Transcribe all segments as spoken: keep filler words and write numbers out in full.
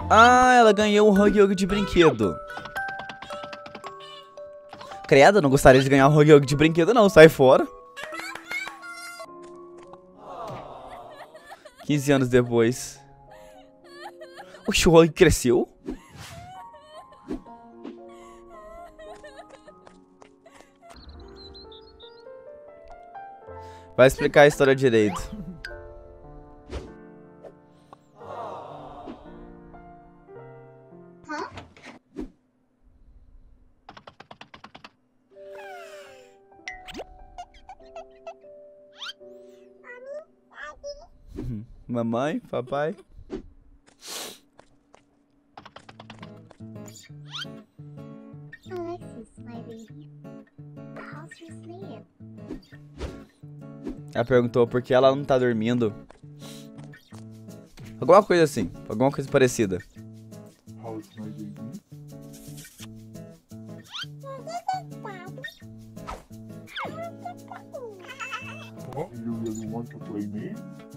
Ah, ela ganhou um Huggy Wuggy de brinquedo. Credo, não gostaria de ganhar um Huggy Wuggy de brinquedo não, sai fora. quinze anos depois. Oxi, o Huggy cresceu? Vai explicar a história direito. Mamãe, papai. Ela perguntou por que ela não tá dormindo. Alguma coisa assim, alguma coisa parecida. You really want to play me?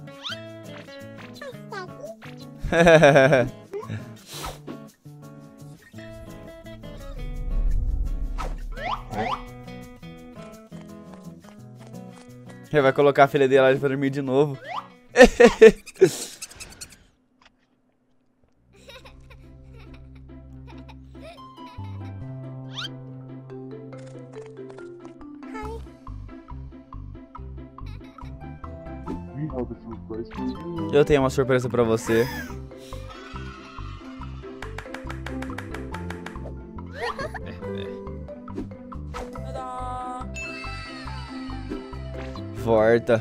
Ele vai colocar a filha dele lá pra dormir de novo. We have a surprise for you. Eu tenho uma surpresa pra você. Volta.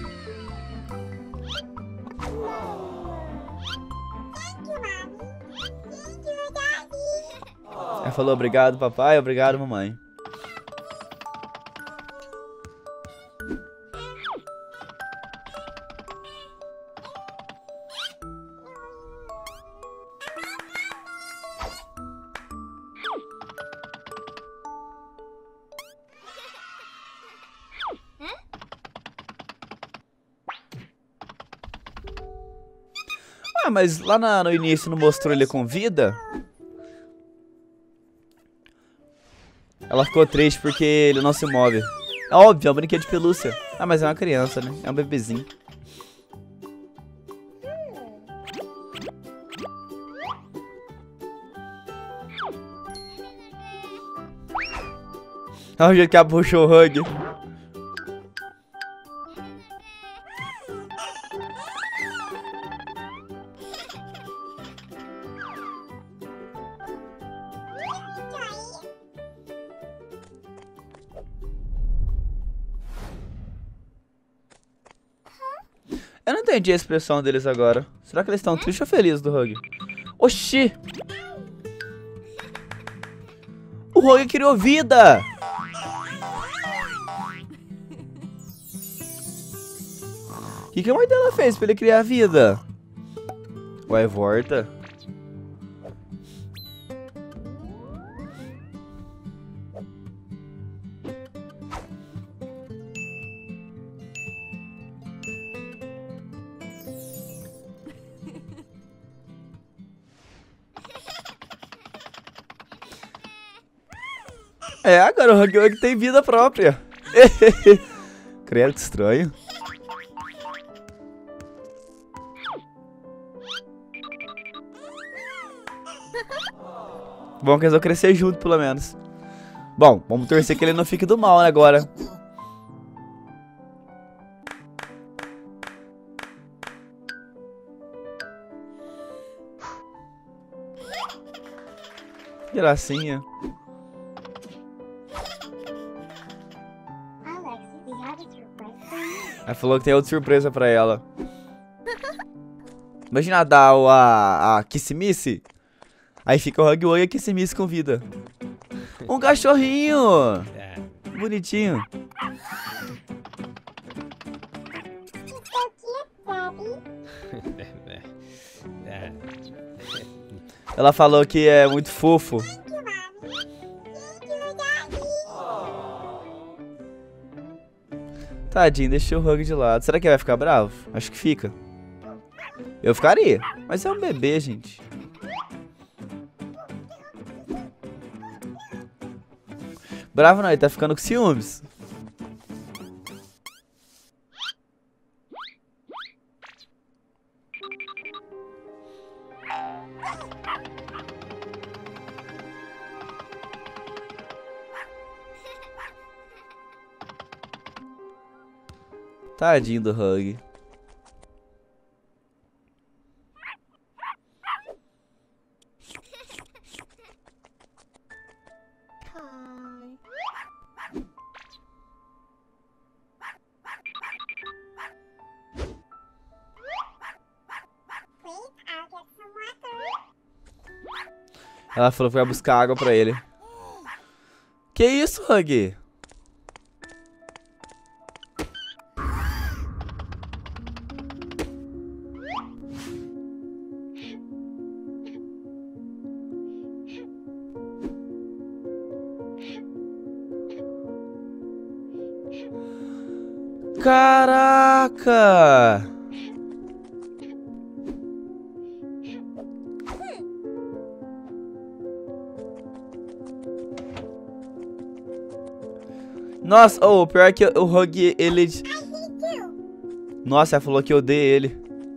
Ela falou obrigado, papai, obrigado, mamãe. Ah, mas lá na, no início não mostrou ele com vida? Ela ficou triste porque ele não se move. É óbvio, é um brinquedo de pelúcia. Ah, mas é uma criança, né? É um bebezinho. Olha o jeito que ela puxou o Huggy. Eu não entendi a expressão deles agora. Será que eles estão tristes ou felizes do Huggy? Oxi! O Huggy criou vida! O que, que a mãe dela fez pra ele criar vida? Ué, volta. É, agora o Huggy Wuggy tem vida própria. Credo, que estranho. Bom que eles vão crescer junto, pelo menos. Bom, vamos torcer que ele não fique do mal, né, agora. Gracinha. Ela falou que tem outra surpresa pra ela. Imagina dar o, a, a Kissimiss. Aí fica o Huggy Wuggy e a Kissimiss com vida. Um cachorrinho! Bonitinho. Ela falou que é muito fofo. Tadinho, deixou o Huggy de lado. Será que ele vai ficar bravo? Acho que fica. Eu ficaria. Mas é um bebê, gente. Bravo não, ele tá ficando com ciúmes. Tadinho do Hug. Ela falou que vai buscar água pra ele. Que isso, Hug? Caraca! Nossa, oh, o pior é que o Hug, ele... Nossa, ela falou que eu odeio ele.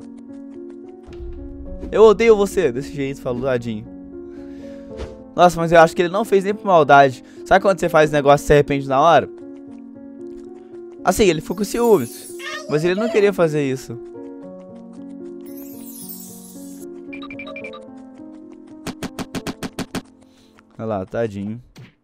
Eu odeio você, desse jeito, falou, tadinho. Nossa, mas eu acho que ele não fez nem por maldade. Sabe quando você faz negócio e se arrepende na hora? Assim, ele ficou com ciúmes, mas ele não queria fazer isso. Olha lá, tadinho.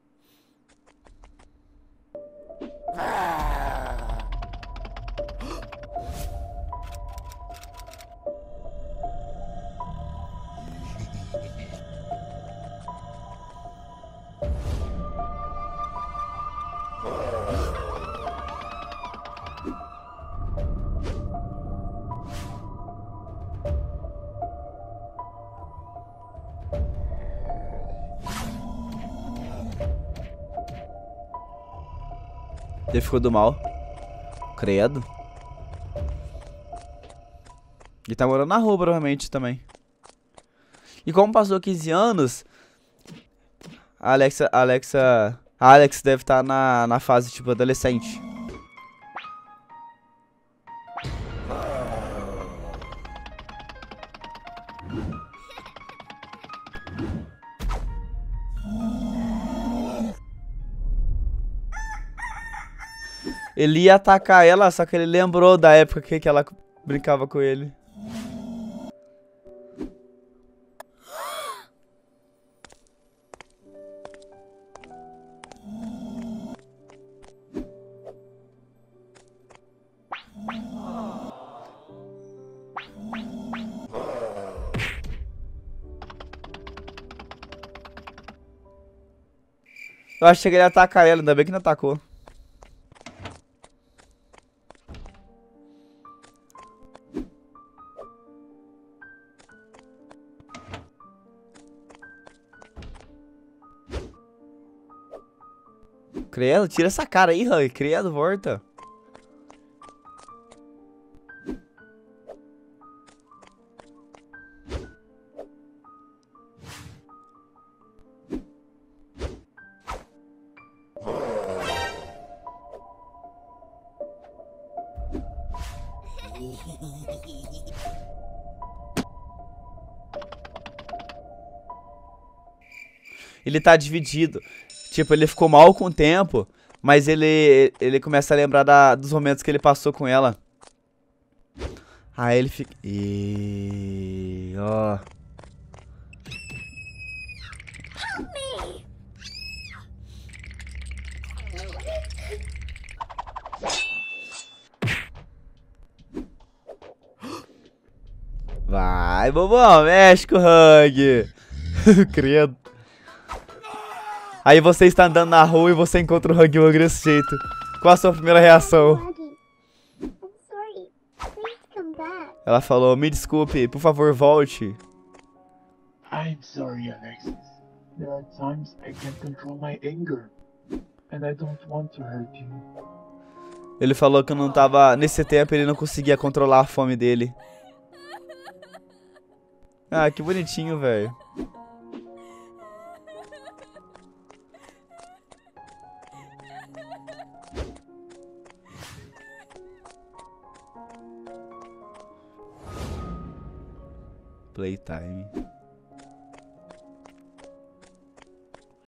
Ele ficou do mal. Credo. Ele tá morando na rua, provavelmente, também. E como passou quinze anos, a Alexa... A Alexa... A Alex deve estar na, na fase, tipo, adolescente. Ele ia atacar ela, só que ele lembrou da época que, que ela brincava com ele. Eu achei que ele ia atacar ela, ainda bem que não atacou. Credo, tira essa cara aí, Hug. Credo, volta. Ele tá dividido. Tipo, ele ficou mal com o tempo, mas ele ele começa a lembrar da, dos momentos que ele passou com ela. Aí ele fica... E... ó. Vai, bobão, mexe com o Hug. Credo. Aí você está andando na rua e você encontra o Huggy Wuggy desse jeito. Qual a sua primeira reação? Ela falou, me desculpe, por favor, volte. I'm sorry, Alexis. There are times I can't control my anger. And I don't want to hurt you. Ele falou que não tava... Nesse tempo ele não conseguia controlar a fome dele. Ah, que bonitinho, velho. Playtime.